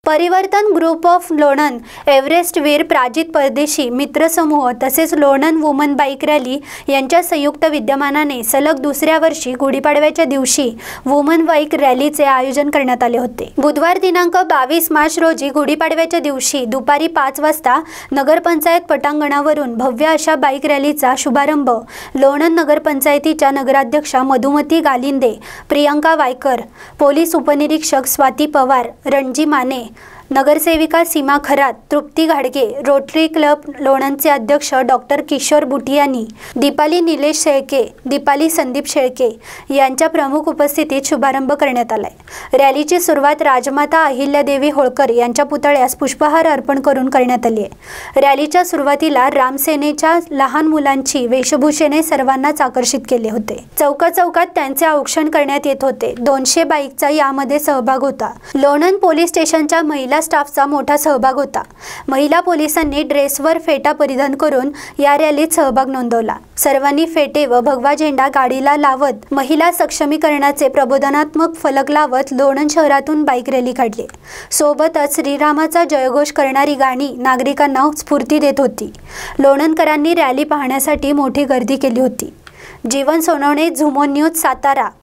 परिवर्तन group of Lonand, Everest वीर प्राजित परदेशी मित्रसमूह तसेच लोणंद वुमन बाईक रॅली यांच्या संयुक्त विद्यमानाने सलग दुसऱ्या वर्षी गुढीपाडव्याच्या दिवशी वुमन बाईक रॅलीचे आयोजन करण्यात आले होते। बुधवार दिनांक 22 मार्च रोजी गुढीपाडव्याच्या दिवशी दुपारी 5 वाजता नगरपंचायत पटांगणावरून भव्य अशा बाईक रॅलीचा शुभारंभ लोणंद नगरपंचायतीच्या नगराध्यक्षा मधुमती गालिंदे, प्रियंका वायकर, पोलीस उपनिरीक्षक स्वाती पवार, रणजी माने, नगरसेविका सीमा खरात, तृप्ती घाडगे, रोटरी क्लब लोणंदचे अध्यक्ष डॉक्टर किशोर बुटियानी, दीपाली निलेश शेळके, दीपाली संदीप शेळके यांच्या प्रमुख उपस्थितीत शुभारंभ करण्यात आलाय। रॅलीची सुरुवात राजमाता अहिल्यादेवी होळकर यांच्या पुतळ्यास पुष्पहार अर्पण करून करण्यात आली आहे। रॅलीच्या सुरुवातीला रामसेनेच्या लहान मुलांची वेशभूषेने सर्वांनाच आकर्षित केले होते। चौकात त्यांचे औक्षण करण्यात येत होते। 200 बाईकचा यामध्ये सहभाग होता। लोणंद पोलीस स्टेशनच्या महिला स्टाफचा मोठा सहभाग होता। महिला पोलिसांनी ड्रेसवर फेटा परिधान करून या रॅलीत सहभाग नोंदवला। सर्वांनी फेटे व भगवा झेंडा गाडीला लावत महिला सक्षमीकरणाचे प्रबोधनात्मक फलक लावत लोणंद शहरातून बाईक रॅली काढली। सोबतच श्रीरामाचा जयघोष करणारी गाणी नागरिकांना स्फूर्ती देत होती। लोणंदकरांनी रॅली पाहण्यासाठी मोठी गर्दी केली होती। जीवन सोनवणे, झुमो न्यूज, सातारा।